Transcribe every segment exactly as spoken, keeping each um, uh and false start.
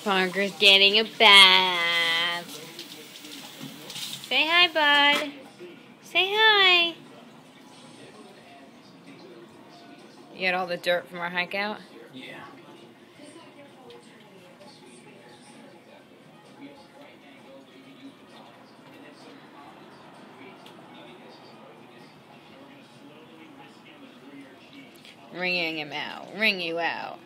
Parker's getting a bath. Say hi, bud. Say hi. You got all the dirt from our hike out? Yeah. Wringing him out. Wring you out.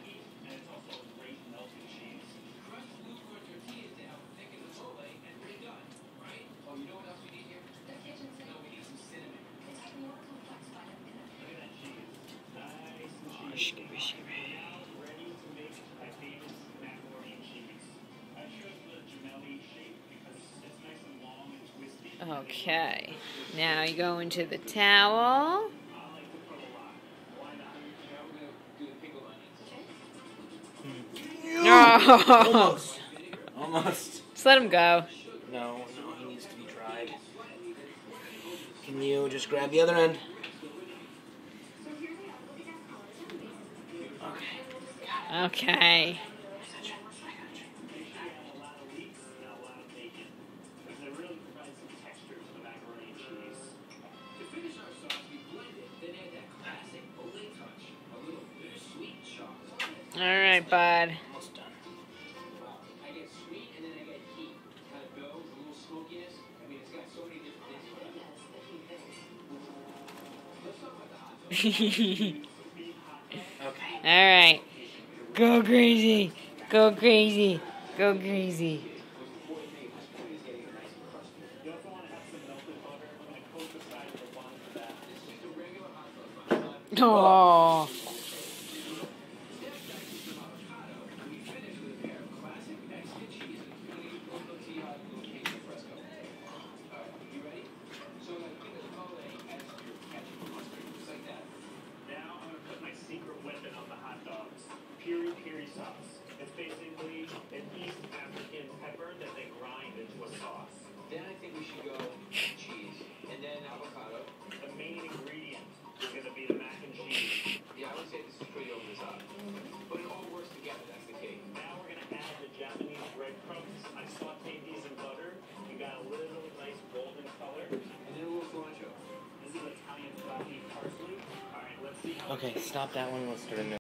Okay, now you go into the towel. Oh. Almost. Almost. Just let him go. No, no, he needs to be dried. Can you just grab the other end? Okay. Okay. All right, bud. Almost done. I get sweet and then I get heat. Kind of goes, a little smokiness. I mean, it's got so many different things. Okay. All right. Go crazy. Go crazy. Go crazy. Oh. Piri piri sauce. It's basically an East African pepper that they grind into a sauce. Then I think we should go cheese and then avocado. The main ingredient is going to be the mac and cheese. Yeah, I would say this is pretty over the top. But it all works together, that's the key. Now we're going to add the Japanese breadcrumbs. I sauteed these in butter. You got a little nice golden color. And then a little cilantro. This is Italian black parsley. All right, let's see how Okay, stop that one. Let's start a new.